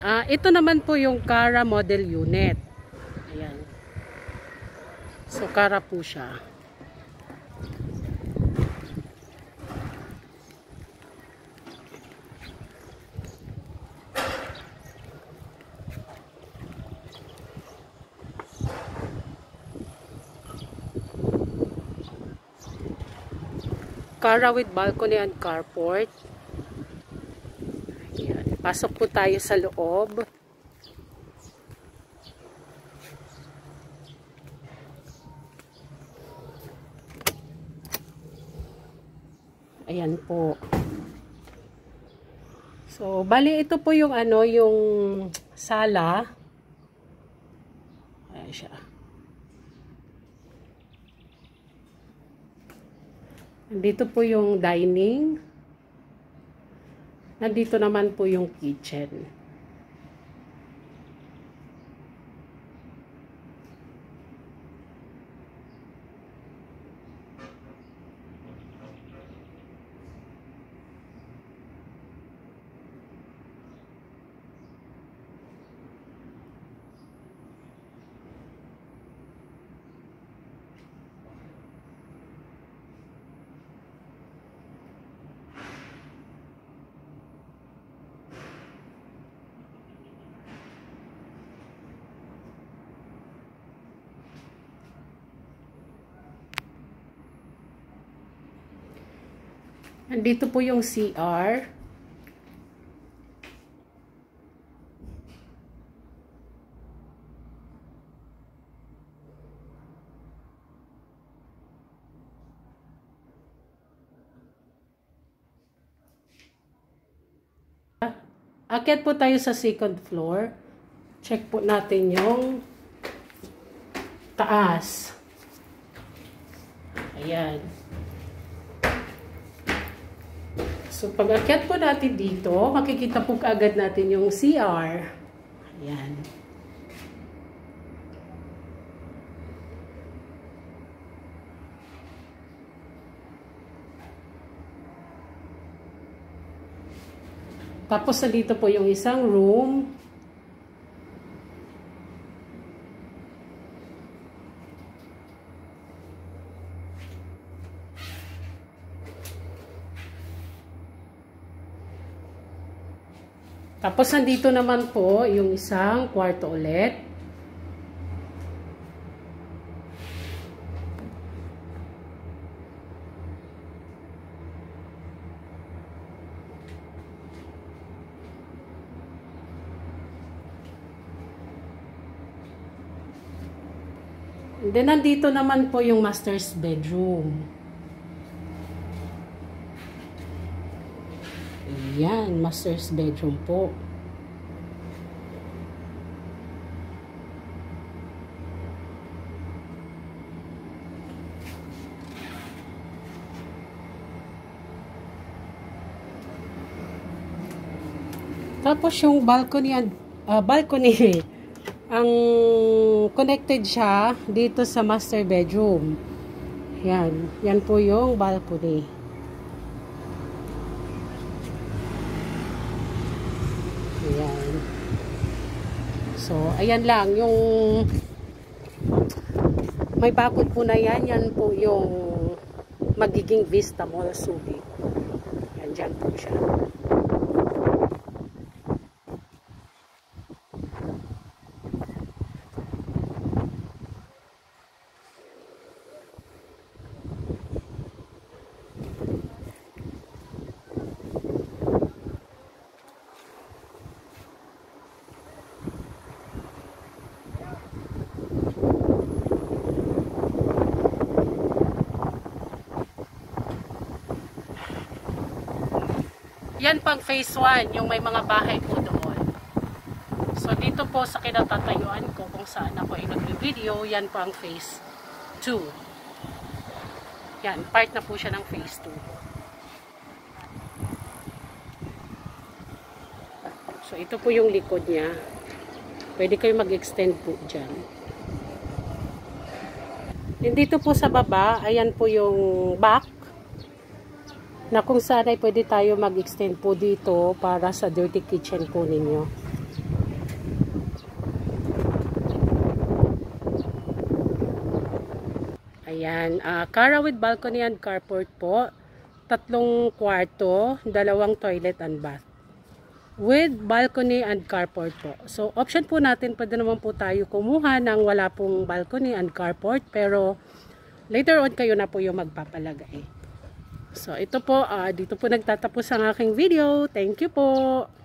Ito naman po yung Cara model unit. Ayan. So, Cara po siya. Cara with balcony and carport. Ayan. Pasok po tayo sa loob. Ayan po. So, bali ito po yung yung sala. Ayan siya. Nandito po yung dining. Nandito naman po yung kitchen. Nandito po yung CR. Akyat po tayo sa second floor. Check po natin yung taas. Ayan. So, pag akyat po natin dito, makikita po kaagad natin yung CR. Ayan. Tapos, dito po yung isang room. Tapos, nandito naman po yung isang kwarto ulit. And then, nandito naman po yung master's bedroom. Ayan, master's bedroom po. Tapos yung balcony ang connected siya dito sa master bedroom. Yan, yan po yung balcony. Ayan. So, ayan lang yung may bakod po na yan. Yan po yung magiging Vista Mall Subic. Yan, dyan po siya. Yan pang phase 1, yung may mga bahay po doon. So, dito po sa kinatatayuan ko kung saan ako ay nag-video, yan po ang phase 2. Yan, part na po siya ng phase 2. So, ito po yung likod niya. Pwede kayo mag-extend po dyan. And dito po sa baba, ayan po yung back. Na kung saan ay pwede tayo mag-extend po dito para sa dirty kitchen po ninyo. Ayan, Cara with balcony and carport po. 3 kwarto, 2 toilet and bath. With balcony and carport po. So, option po natin, pwede naman po tayo kumuha ng wala pong balcony and carport. Pero, later on kayo na po yung magpapalagay. So, ito po, dito po nagtatapos ang aking video. Thank you po!